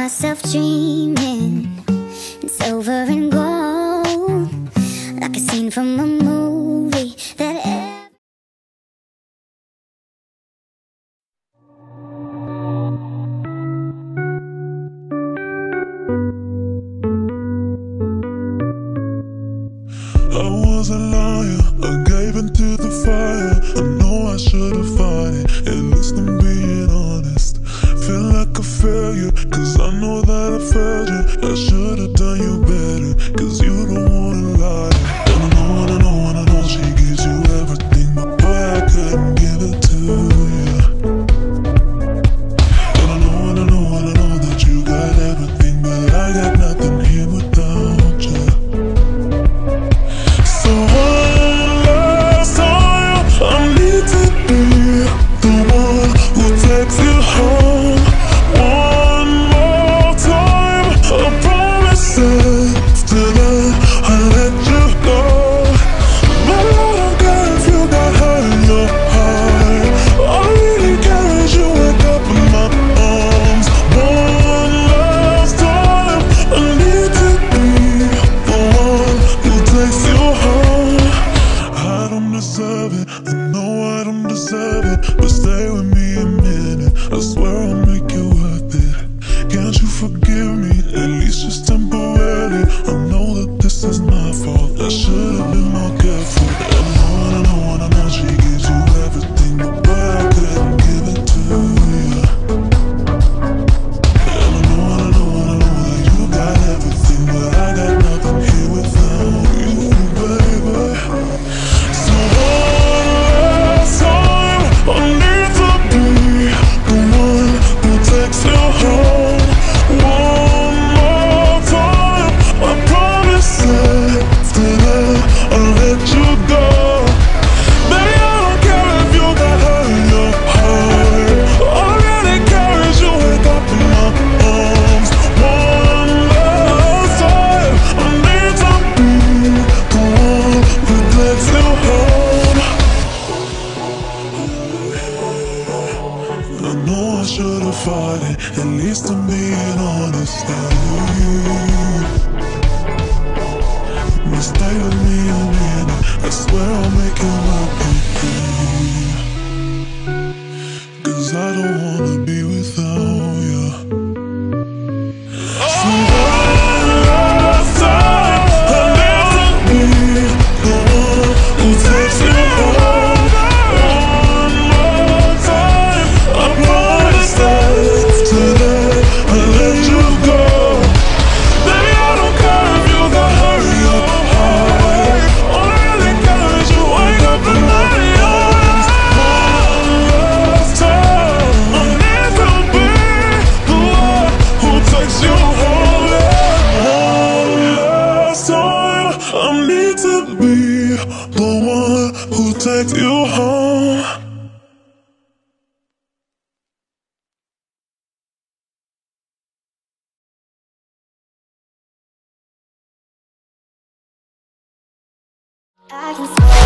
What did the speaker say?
myself dreaming in silver and gold, like a scene from a movie that I was a liar, I gave into the fire. I know I should've fought it, at least I'm being honest. Feel like a failure, cause I know that I failed you. I should've done you better, cause you don't wanna lie. And I know she gives you everything, but boy, I couldn't give it to you. And I know that you got everything, but I got nothing here without you. So one last time, I need to be the one who takes you home. One more time, I promise after that I'll let you go. But I don't care if you got hurt in your heart. All I really care is you wake up in my arms. One last time, I need to be the one who takes you home. I don't deserve it, I know I don't deserve it, but stay with me a minute, I swear I'll make it worth it. Can't you forgive me, at least just temporarily? I know that this is my fault, I should've been more careful. I know she gives you everything, but boy, I couldn't give it to you. And I know that you got everything, but I got nothing here without you, baby. So one last time, I need to be the one who takes you home. One more time, I promise after that I'll let you go. Baby, I don't care if you got hurt in your heart. All I really care is you wake up in my arms. One last time, I need to be the one who takes you home. I know I should've fought it, at least I'm being honest. But stay with me a minute, I swear I'll make it work with you. Cause I don't wanna be without you. So one last time, I need to be the one who takes you home. One more time, I promise after that I'll let you go. Baby, I don't care if you got hurt in your heart. All I really care is you wake up in my arms. One last time, I need to be the one who takes you home. One last time, I need to be the one who takes you home. I can